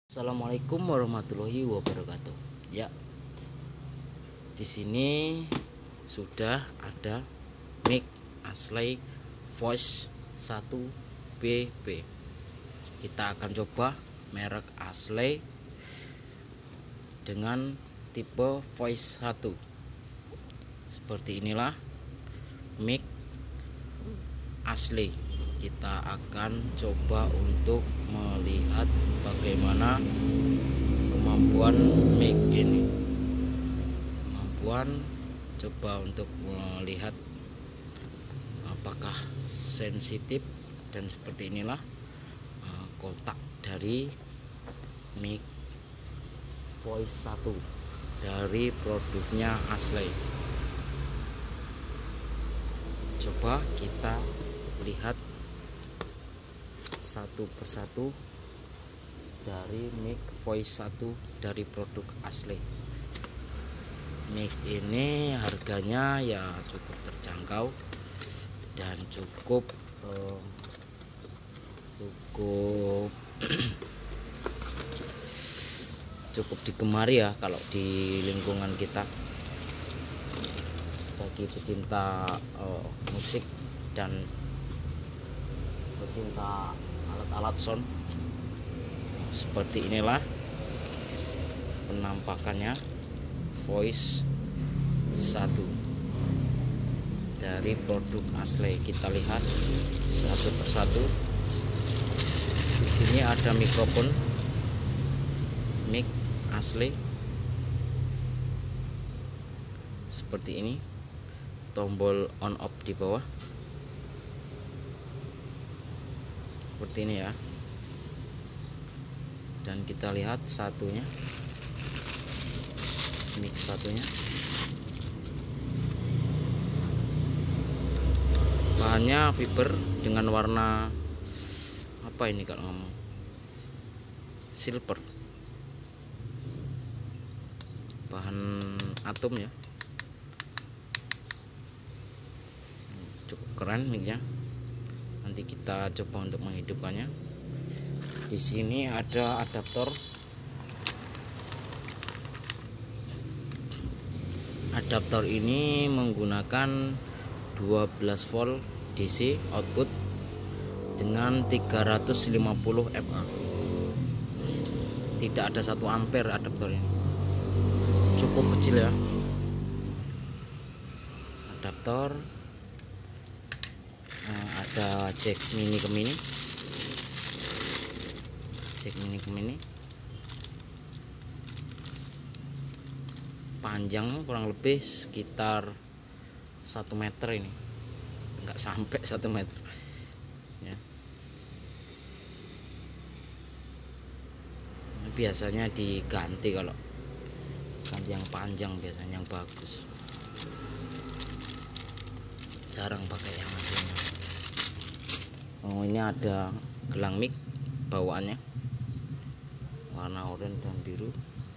Assalamualaikum warahmatullahi wabarakatuh. Ya, di sini sudah ada mic Ashley Voice 1BB. Kita akan coba merek Ashley dengan tipe Voice 1. Seperti inilah mic Ashley. Kita akan coba untuk melihat bagaimana kemampuan mic ini. Coba untuk melihat apakah sensitif, dan seperti inilah kotak dari mic Voice 1 dari produknya Ashley. Coba kita lihat satu persatu dari mic Voice 1 dari produk Ashley. Mic ini harganya ya cukup terjangkau dan cukup cukup digemari ya kalau di lingkungan kita, bagi pecinta musik dan pecinta alat-alat sound. Seperti inilah penampakannya Voice 1 dari produk Ashley. Kita lihat satu persatu. Di sini ada mikrofon mic Ashley seperti ini, tombol on off di bawah seperti ini ya. Dan kita lihat satunya, mic satunya, bahannya fiber dengan warna apa ini kalau ngomong, silver, bahan atom ya. Cukup keren micnya. Nanti kita coba untuk menghidupkannya. Di sini ada adaptor. Adaptor ini menggunakan 12 volt DC output dengan 350 mA. Tidak ada 1 ampere adaptor ini. Cukup kecil ya. Adaptor ada jack mini ke mini. Panjang kurang lebih sekitar 1 meter ini, enggak sampai 1 meter ya. Ini biasanya diganti, kalau ganti yang panjang biasanya yang bagus, jarang pakai yang aslinya. Ini ada gelang mic bawaannya warna oranye dan biru.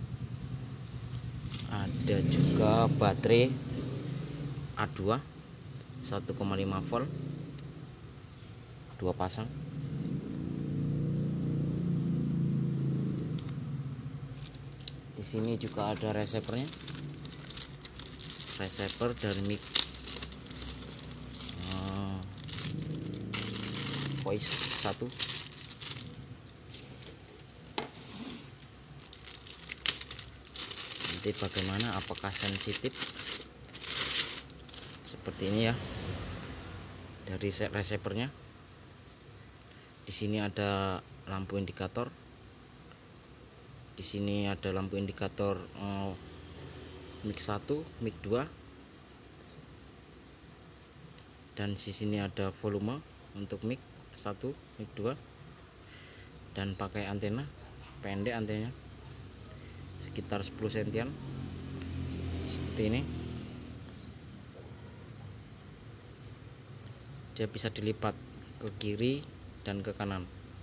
Ada juga baterai A2 1,5 volt 2 pasang. Di sini juga ada receivernya, receiver dari mic Voice 1. Nanti bagaimana, apakah sensitif, seperti ini ya dari receivernya. Di sini ada lampu indikator. Di sini ada lampu indikator mic 1, mic 2, dan di sini ada volume untuk mic 1, mic 2, dan pakai antena pendek, antenanya sekitar 10 sentian seperti ini. Dia bisa dilipat ke kiri dan ke kanan.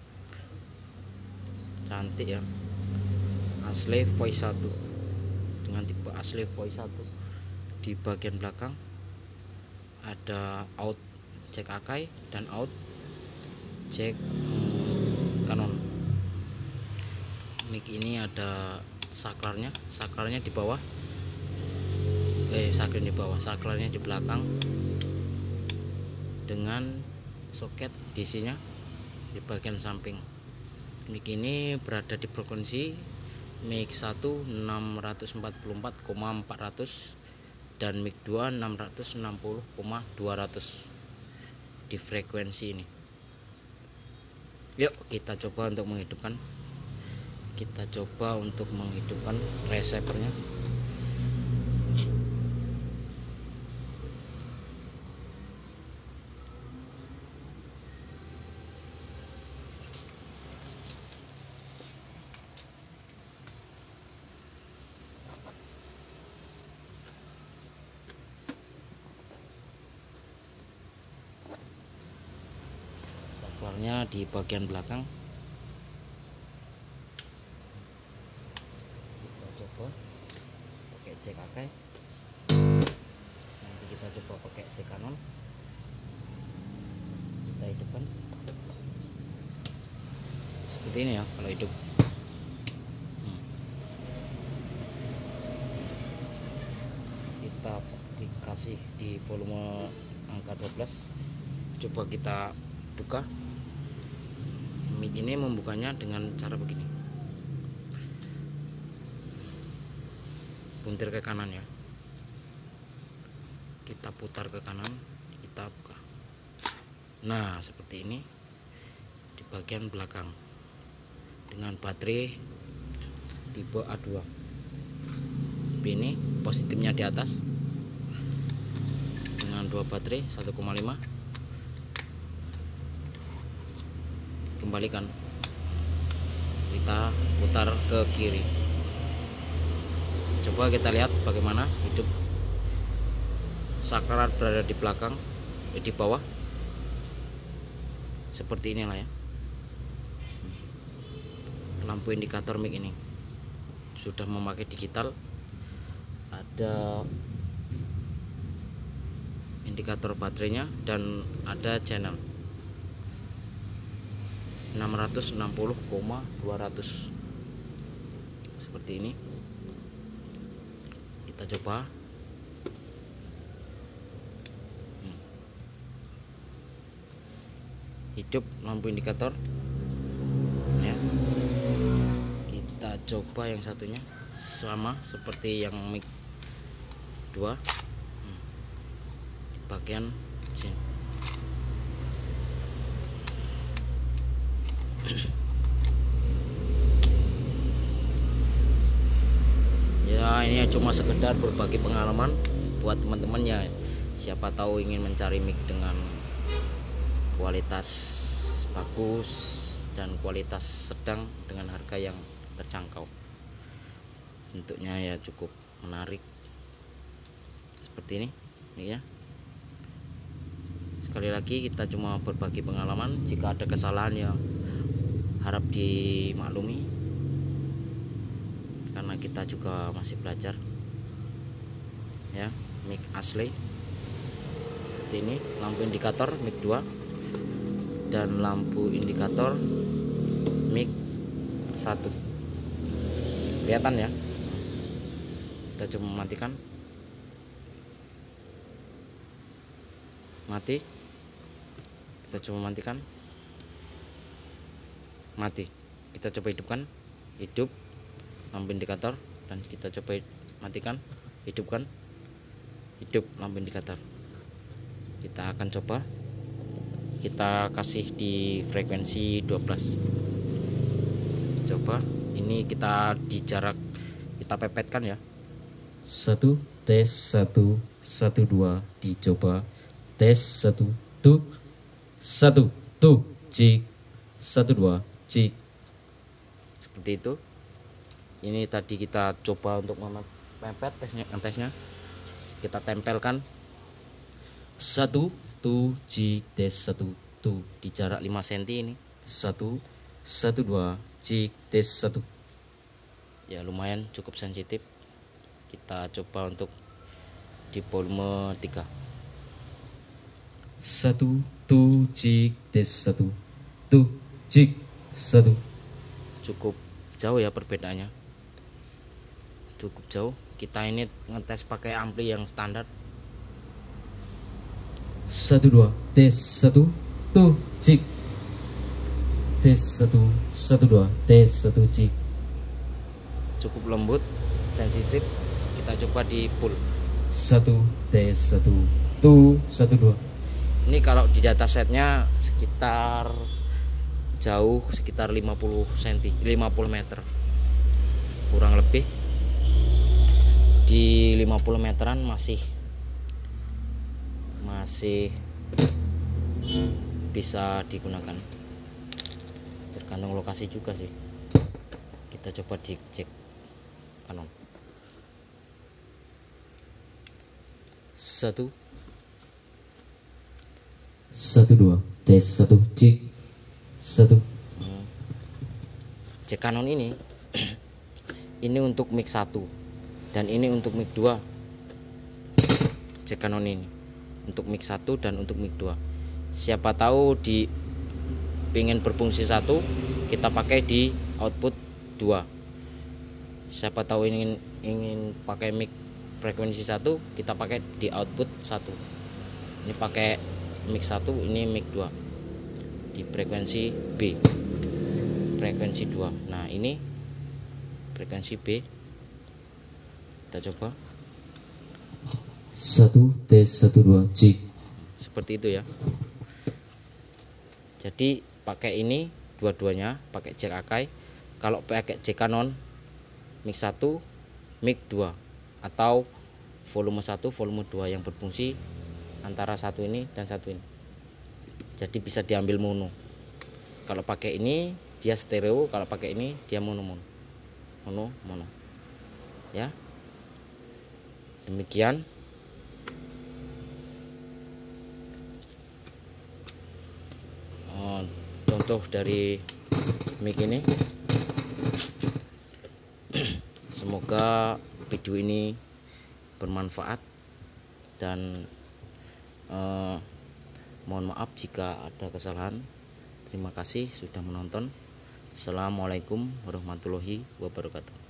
Cantik ya, Ashley Voice 1 dengan tipe Ashley Voice 1. Di bagian belakang ada out jack Akai dan out jack Canon. mic ini ada saklarnya di bawah, saklarnya di belakang dengan soket DC-nya di bagian samping. Mic ini berada di frekuensi mic 1 644,400 dan mic 2 660,200 di frekuensi ini. Yuk kita coba untuk menghidupkan. Receivernya. Saklarnya di bagian belakang. Kita coba pakai jack akai. Nanti kita coba pakai jack kanon. Kita hidupkan seperti ini ya kalau hidup. Kita dikasih di volume angka 12. Coba kita buka. Mic ini membukanya dengan cara begini, puntir ke kanan ya, kita putar ke kanan, kita buka. Nah seperti ini di bagian belakang dengan baterai tipe A2. Ini positifnya di atas dengan 2 baterai 1,5. Kembalikan, kita putar ke kiri. Coba kita lihat bagaimana hidup. Saklar berada di belakang, di bawah, seperti inilah ya. Lampu indikator mic ini sudah memakai digital, ada indikator baterainya dan ada channel 660,200 seperti ini. Kita coba. Hidup lampu indikator ya. Kita coba yang satunya, sama seperti yang mic 2 di bagian sini. Ya ini cuma sekedar berbagi pengalaman buat teman-teman ya, siapa tahu ingin mencari mic dengan kualitas bagus dan kualitas sedang dengan harga yang terjangkau. Bentuknya ya cukup menarik seperti ini ya. Sekali lagi kita cuma berbagi pengalaman, jika ada kesalahan ya harap dimaklumi karena kita juga masih belajar ya. Mic asli seperti ini, lampu indikator mic 2 dan lampu indikator mic 1. Kelihatan ya. Kita coba mematikan, mati. Kita coba matikan, mati. Kita coba hidupkan, hidup lampu indikator, dan kita coba matikan, hidupkan, hidup lampu indikator. Kita akan coba, kita kasih di frekuensi 12. Coba ini kita di jarak, kita pepetkan ya. 1 tes 1 1 2 dicoba, tes 1 tuh 1 tuh cik 1 2 cik, seperti itu. Ini tadi kita coba untuk mepet tesnya, kita tempelkan 1 tuh cik tes 1 tuh di jarak 5 cm ini. 1 1 2 cik tes 1. Ya lumayan cukup sensitif. Kita coba untuk di volume 3. 1 tuh cik tes 1 tuh cik 1. Cukup jauh ya perbedaannya, cukup jauh. Kita ini ngetes pakai ampli yang standar. 1 2 tes 1 tuh cik, tes 1 1 2 tes 1 cik. Cukup lembut, sensitif. Kita coba di full. 1 tes 1 tuh 1 2. Ini kalau di data setnya sekitar jauh, sekitar 50 cm, 50 meter kurang lebih. Di 50 meteran masih bisa digunakan, tergantung lokasi juga sih. Kita coba di cek Canon. 1 1 2 tes 1 cik 1. Cek Canon ini ini untuk mic 1 dan ini untuk mic 2. Cek Canon ini untuk mic 1 dan untuk mic 2. Siapa tahu di pengen berfungsi 1, kita pakai di output 2. Siapa tahu ingin pakai mic frekuensi 1, kita pakai di output 1. Ini pakai mic 1, ini mic 2 di frekuensi B, frekuensi 2. Nah, ini frekuensi B. Kita coba 1 tes 1 2 cik. seperti itu ya. Jadi pakai ini dua-duanya, pakai jack Akai. Kalau pakai jack Canon mic 1, mic 2, atau volume 1, volume 2 yang berfungsi antara satu ini dan satu ini. Jadi bisa diambil mono. Kalau pakai ini dia stereo, kalau pakai ini dia mono. Ya. Demikian contoh dari mic ini. Semoga video ini bermanfaat dan mohon maaf jika ada kesalahan. Terima kasih sudah menonton. Assalamualaikum warahmatullahi wabarakatuh.